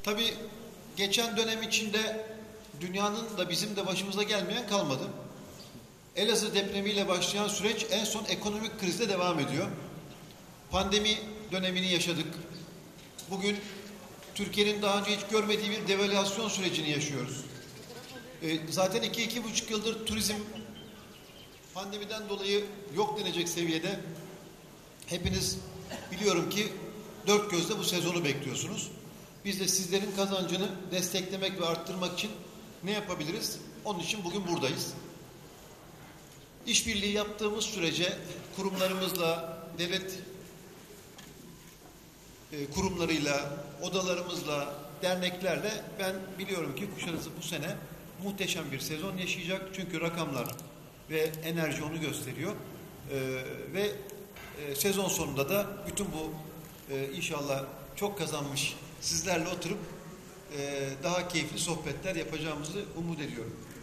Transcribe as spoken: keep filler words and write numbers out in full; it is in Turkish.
Tabii geçen dönem içinde dünyanın da bizim de başımıza gelmeyen kalmadı. Elazığ depremiyle başlayan süreç en son ekonomik krizle devam ediyor. Pandemi dönemini yaşadık. Bugün Türkiye'nin daha önce hiç görmediği bir devalüasyon sürecini yaşıyoruz. Ee, zaten iki, iki buçuk yıldır turizm pandemiden dolayı yok denecek seviyede. Hepiniz biliyorum ki dört gözle bu sezonu bekliyorsunuz. Biz de sizlerin kazancını desteklemek ve arttırmak için ne yapabiliriz? Onun için bugün buradayız. İşbirliği yaptığımız sürece kurumlarımızla, devlet e, kurumlarıyla, odalarımızla, derneklerle ben biliyorum ki Kuşadası bu sene muhteşem bir sezon yaşayacak. Çünkü rakamlar ve enerji onu gösteriyor. E, ve e, sezon sonunda da bütün bu e, inşallah çok kazanmış sizlerle oturup e, daha keyifli sohbetler yapacağımızı umut ediyorum.